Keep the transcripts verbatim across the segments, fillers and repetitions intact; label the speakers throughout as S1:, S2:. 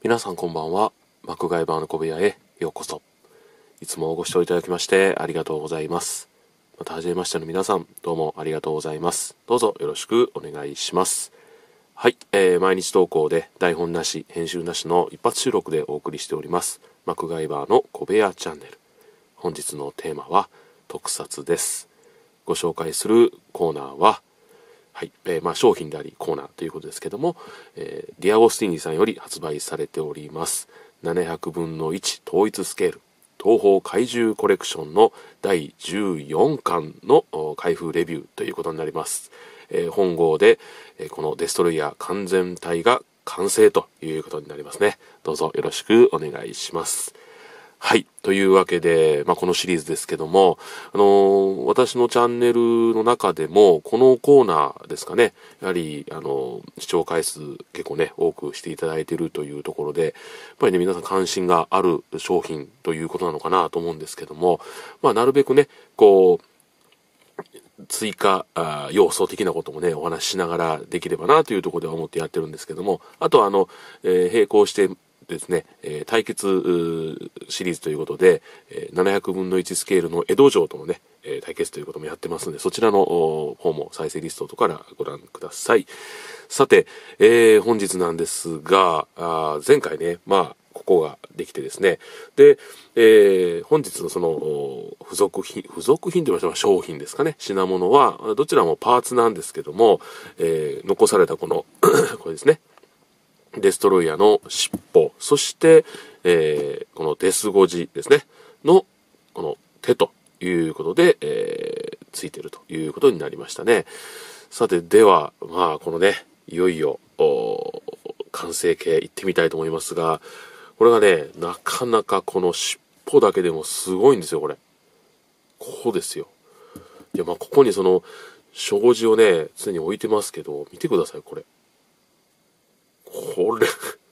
S1: 皆さんこんばんは。幕外バーの小部屋へようこそ。いつもご視聴いただきましてありがとうございます。また初めましての皆さん、どうもありがとうございます。どうぞよろしくお願いします。はい、えー、毎日投稿で台本なし編集なしの一発収録でお送りしております幕外バーの小部屋チャンネル。本日のテーマは特撮です。ご紹介するコーナーははい、えー、まあ商品でありコーナーということですけども、えー、ディアゴスティーニさんより発売されておりますななひゃくぶんのいち統一スケール東宝怪獣コレクションのだいじゅうよんかんの開封レビューということになります。えー、本号で、えー、このデストロイヤー完全体が完成ということになりますね。どうぞよろしくお願いします。はい。というわけで、まあ、このシリーズですけども、あのー、私のチャンネルの中でも、このコーナーですかね、やはり、あのー、視聴回数結構ね、多くしていただいているというところで、やっぱりね、皆さん関心がある商品ということなのかなと思うんですけども、まあ、なるべくね、こう、追加あ要素的なこともね、お話ししながらできればなというところでは思ってやってるんですけども、あとはあの、えー、並行して、ですね、えー、対決シリーズということで、えー、ななひゃくぶんのいちスケールの江戸城とのね、えー、対決ということもやってますので、そちらの方も再生リストとからご覧ください。さて、えー、本日なんですが、あ前回ね、まあ、ここができてですね、で、えー、本日のその付属品、付属品と言いましょうか、商品ですかね、品物はどちらもパーツなんですけども、えー、残されたこのこれですね、デストロイヤーの尻尾、そして、えー、このデスゴジですね、の、この手ということで、えー、ついているということになりましたね。さて、では、まあ、このね、いよいよ、完成形行ってみたいと思いますが、これがね、なかなかこの尻尾だけでもすごいんですよ、これ。こうですよ。いや、まあ、ここにその、障子をね、常に置いてますけど、見てください、これ。これ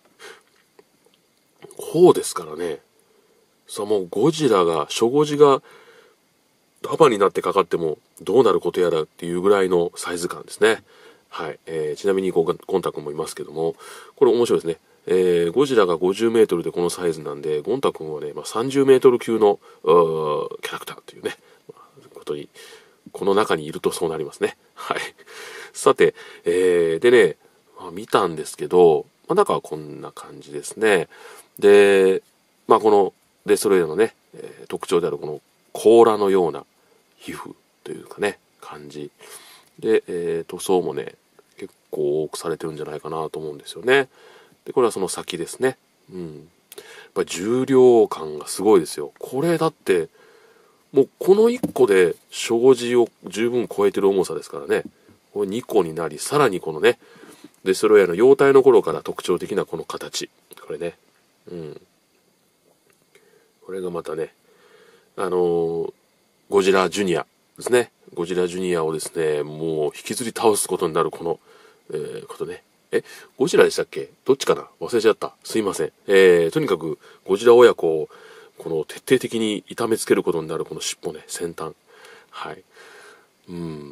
S1: こうですからね。さあもうゴジラが、初ゴジが束になってかかってもどうなることやらっていうぐらいのサイズ感ですね。はい。えー、ちなみにゴンタ君もいますけども、これ面白いですね。えー、ゴジラがごじゅうメートルでこのサイズなんで、ゴンタ君はね、まあ、さんじゅうメートル級のキャラクターというね、まあ、ことに、この中にいるとそうなりますね。はい。さて、えー、でね、まあ、見たんですけど、まあ、中はこんな感じですね。で、まあ、このデストロイヤーのね、えー、特徴であるこの甲羅のような皮膚というかね、感じ。で、えー、塗装もね、結構多くされてるんじゃないかなと思うんですよね。で、これはその先ですね。うん。やっぱり重量感がすごいですよ。これだって、もうこのいっこで障子を十分超えてる重さですからね。これにこになり、さらにこのね、デストロイヤーの幼体の頃から特徴的なこの形。これね。うん。これがまたね、あのー、ゴジラジュニアですね。ゴジラジュニアをですね、もう引きずり倒すことになるこの、えー、ことね。え、ゴジラでしたっけ？どっちかな？忘れちゃった。すいません。えー、とにかくゴジラ親子をこの徹底的に痛めつけることになるこの尻尾ね、先端。はい。うん。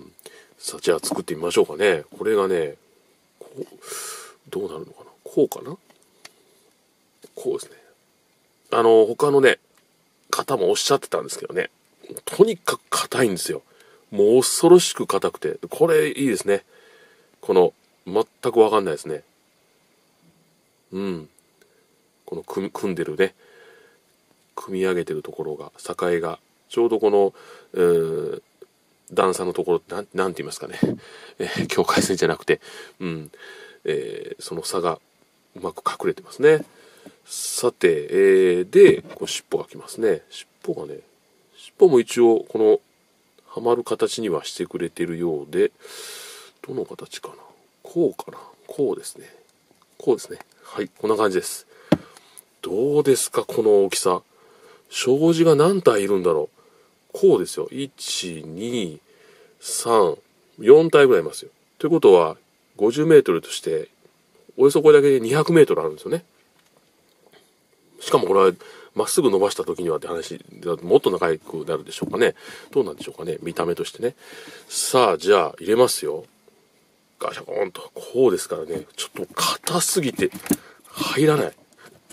S1: さあ、じゃあ作ってみましょうかね。これがね、こう、どうなるのかな？こうかな？こうですね。あの、他のね、方もおっしゃってたんですけどね、とにかく硬いんですよ。もう恐ろしく硬くて、これいいですね。この、全くわかんないですね。うん。この組組んでるね、組み上げてるところが、境が、ちょうどこの、えー、段差のところ、なん、なんて言いますかね。えー、境界線じゃなくて、うん。えー、その差がうまく隠れてますね。さて、えー、で、こう尻尾がきますね。尻尾がね、尻尾も一応、この、はまる形にはしてくれてるようで、どの形かな？こうかな？こうですね。こうですね。はい、こんな感じです。どうですか、この大きさ。障子が何体いるんだろう。こうですよ。いち、に、さん、よん体ぐらいいますよ。ということは、ごじゅうメートルとして、およそこれだけでにひゃくメートルあるんですよね。しかもこれは、まっすぐ伸ばした時にはって話、もっと長くなるでしょうかね。どうなんでしょうかね。見た目としてね。さあ、じゃあ、入れますよ。ガシャコーンと。こうですからね。ちょっと硬すぎて、入らない。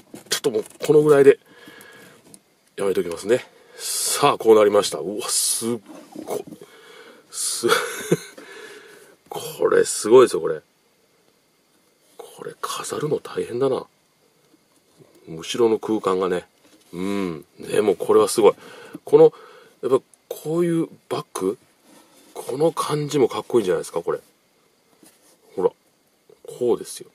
S1: っともうこのぐらいでやめときますね。さあこうなりました。うわすっごすこれすごいですよ。これこれ飾るの大変だな。後ろの空間がね、うんでもこれはすごい。このやっぱこういうバッグ、この感じもかっこいいんじゃないですか。これほらこうですよ。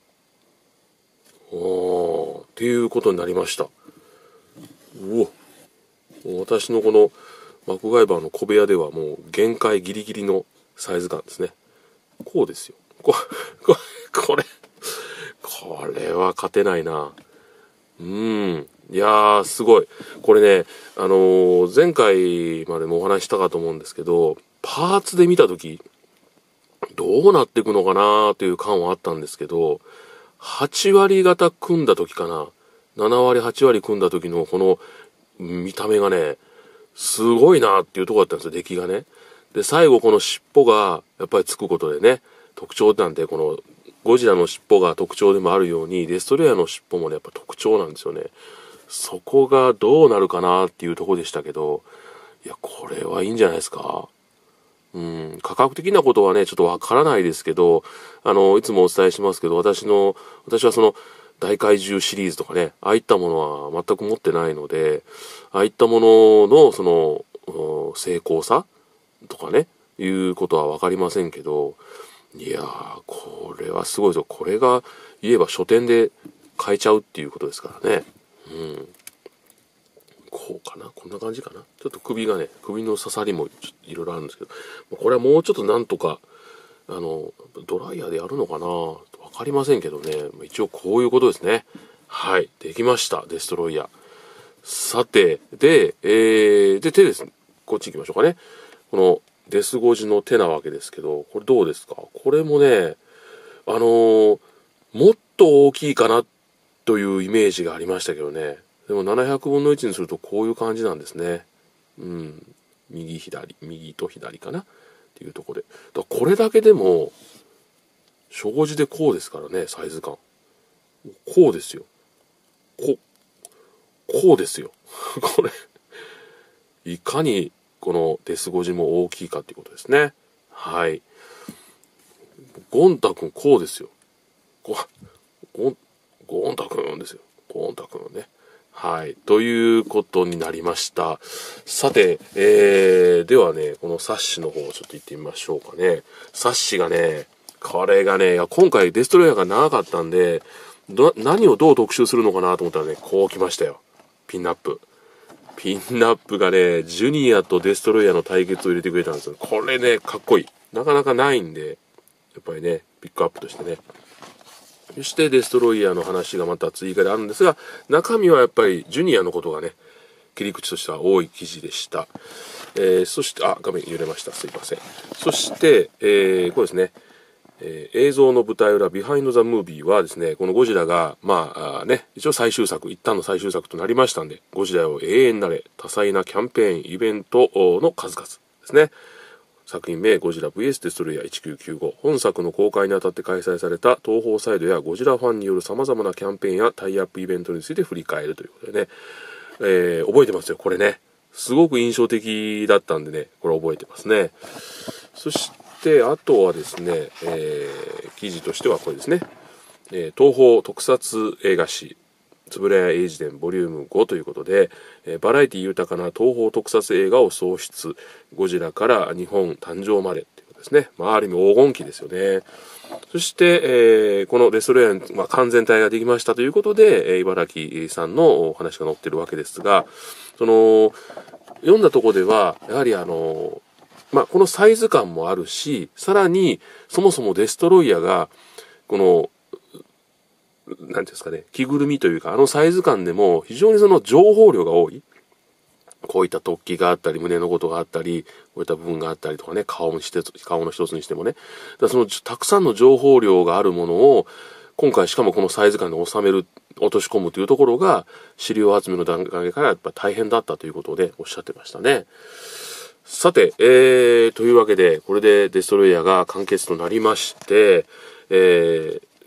S1: おーっていうことになりました。うお私のこのマクガイバーの小部屋ではもう限界ギリギリのサイズ感ですね。こうですよ。こここれこれは勝てないな。うんいやーすごい。これねあのー、前回までもお話したかと思うんですけど、パーツで見た時どうなっていくのかなという感はあったんですけど、はち割方組んだ時かな、なな割はち割組んだ時のこの見た目がねすごいなっていうところだったんですよ、出来がね。で最後この尻尾がやっぱりつくことでね、特徴なんで、このゴジラの尻尾が特徴でもあるようにデストロイヤーの尻尾もねやっぱ特徴なんですよね。そこがどうなるかなっていうところでしたけど、いやこれはいいんじゃないですか。うん価格的なことはねちょっとわからないですけど、あのいつもお伝えしますけど、私の私はその大怪獣シリーズとかね、ああいったものは全く持ってないので、ああいったもののその精巧さとかねいうことは分かりませんけど、いやーこれはすごいぞ。これが言えば書店で買えちゃうっていうことですからね。うんこうかな、こんな感じかな。ちょっと首がね、首の刺さりもいろいろあるんですけど、これはもうちょっとなんとかあのドライヤーでやるのかな、分かりませんけどね、一応こういうことですね。はい、できました、デストロイヤー。さてで、えー、で手ですね、こっち行きましょうかね。このデスゴジの手なわけですけど、これどうですか。これもねあのー、もっと大きいかなというイメージがありましたけどね。でもななひゃくぶんのいちにするとこういう感じなんですね。うん右左右と左かなっていうところで、だからこれだけでも初号字でこうですからね、サイズ感こうですよ。ここうですよこれいかにこのデスゴジも大きいかっていうことですね。はい、ゴンタ君こうですよ。ゴゴンゴンタ君ですよ。ゴンタ君ね。はい。ということになりました。さて、えー、ではね、このサッシの方をちょっと行ってみましょうかね。サッシがね、これがね、いや今回デストロイヤーが長かったんで、ど何をどう特集するのかなと思ったらね、こう来ましたよ。ピンナップ。ピンナップがね、ジュニアとデストロイヤーの対決を入れてくれたんですよ。これね、かっこいい。なかなかないんで、やっぱりね、ピックアップとしてね。そしてデストロイヤーの話がまた追加であるんですが、中身はやっぱりジュニアのことがね切り口としては多い記事でした。えー、そしてあ画面揺れました、すいません。そして、えー、これですね、えー、映像の舞台裏ビハインドザムービーはですね、このゴジラがまああね一応最終作、一旦の最終作となりましたんで、ゴジラを永遠なれ多彩なキャンペーンイベントの数々ですね。作品名ゴジラ ブイエス デストロイヤーせんきゅうひゃくきゅうじゅうご。本作の公開にあたって開催された東宝サイドやゴジラファンによる様々なキャンペーンやタイアップイベントについて振り返るということでね、えー、覚えてますよこれね。すごく印象的だったんでね、これ覚えてますね。そしてあとはですね、えー、記事としてはこれですね、えー、東宝特撮映画誌つぶれや英字伝ボリュームごということで、えー、バラエティ豊かな東宝特撮映画を創出、ゴジラから日本誕生までということですね。まあ、ある意味黄金期ですよね。そして、えー、このレストレーン、まあ、完全体ができましたということで、えー、茨城さんのお話が載ってるわけですが、その読んだところではやはりあのまあこのサイズ感もあるし、さらにそもそもデストロイヤーがこのなんていうんですかね、着ぐるみというか、あのサイズ感でも非常にその情報量が多い。こういった突起があったり、胸のことがあったり、こういった部分があったりとかね、顔の一つ、顔の一つにしてもね。だからそのたくさんの情報量があるものを、今回しかもこのサイズ感で収める、落とし込むというところが、資料集めの段階からやっぱ大変だったということでおっしゃってましたね。さて、えー、というわけで、これでデストロイヤーが完結となりまして、えー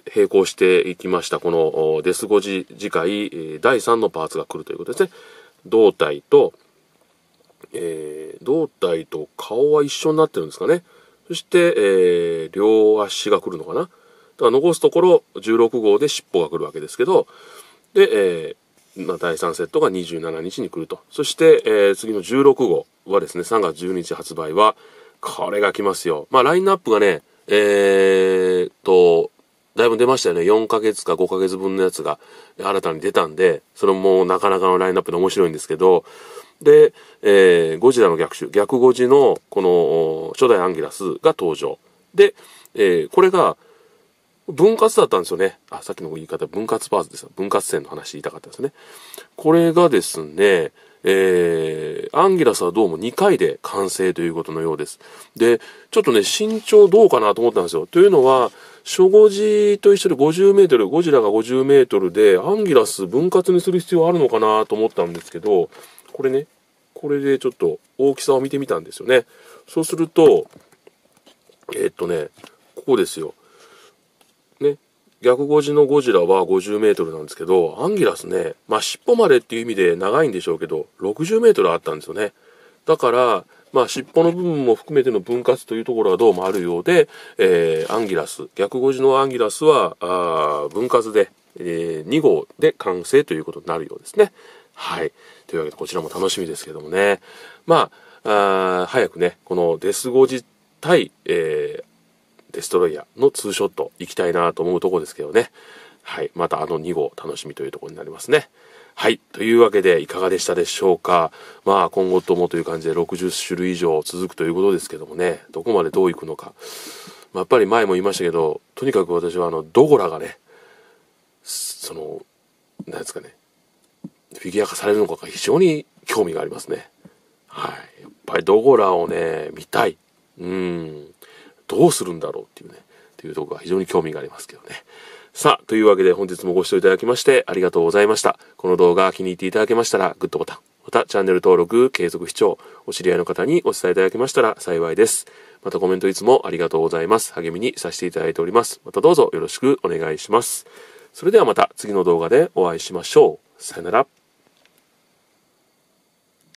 S1: 並行していきましたこのデスゴジ次回だいさんのパーツが来るということですね。胴体と、えー、胴体と顔は一緒になってるんですかね。そして、えー、両足が来るのかな。だから残すところじゅうろく号で尻尾が来るわけですけど、で、えーまあ、だいさんセットがにじゅうしちにちに来ると。そして、えー、次のじゅうろく号はですね、さんがつじゅうににち発売は、これが来ますよ。まあ、ラインナップがね、えーと、だいぶ出ましたよね。よんかげつかごかげつぶんのやつが新たに出たんで、それもなかなかのラインナップで面白いんですけど、で、えー、ゴジラの逆襲、逆ゴジのこの初代アンギラスが登場。で、えー、これが分割だったんですよね。あ、さっきの言い方、分割パーツですよ。分割線の話言いたかったですね。これがですね、えー、アンギラスはどうもにかいで完成ということのようです。で、ちょっとね、身長どうかなと思ったんですよ。というのは、初ゴジと一緒でごじゅうメートル、ゴジラがごじゅうメートルで、アンギラス分割にする必要あるのかなと思ったんですけど、これね、これでちょっと大きさを見てみたんですよね。そうすると、えー、っとね、ここですよ。ね、逆ゴジのゴジラはごじゅうメートルなんですけど、アンギラスね、まあ尻尾までっていう意味で長いんでしょうけど、ろくじゅうメートルあったんですよね。だから、まあ尻尾の部分も含めての分割というところはどうもあるようで、えー、アンギラス、逆ゴジのアンギラスは、あ分割で、えー、に号で完成ということになるようですね。はい。というわけで、こちらも楽しみですけどもね。まあ、あ早くね、このデスゴジ対、えー、デストロイヤーのツーショット行きたいなと思うところですけどね。はい。またあのに号楽しみというところになりますね。はい。というわけで、いかがでしたでしょうか。まあ、今後ともという感じでろくじゅっしゅるい以上続くということですけどもね。どこまでどういくのか。まあ、やっぱり前も言いましたけど、とにかく私はあの、ドゴラがね、その、なんですかね、フィギュア化されるのかが非常に興味がありますね。はい。やっぱりドゴラをね、見たい。うん。どうするんだろうっていうね、っていうところが非常に興味がありますけどね。さあ、というわけで本日もご視聴いただきましてありがとうございました。この動画気に入っていただけましたらグッドボタン、またチャンネル登録、継続視聴、お知り合いの方にお伝えいただけましたら幸いです。またコメントいつもありがとうございます。励みにさせていただいております。またどうぞよろしくお願いします。それではまた次の動画でお会いしましょう。さよなら。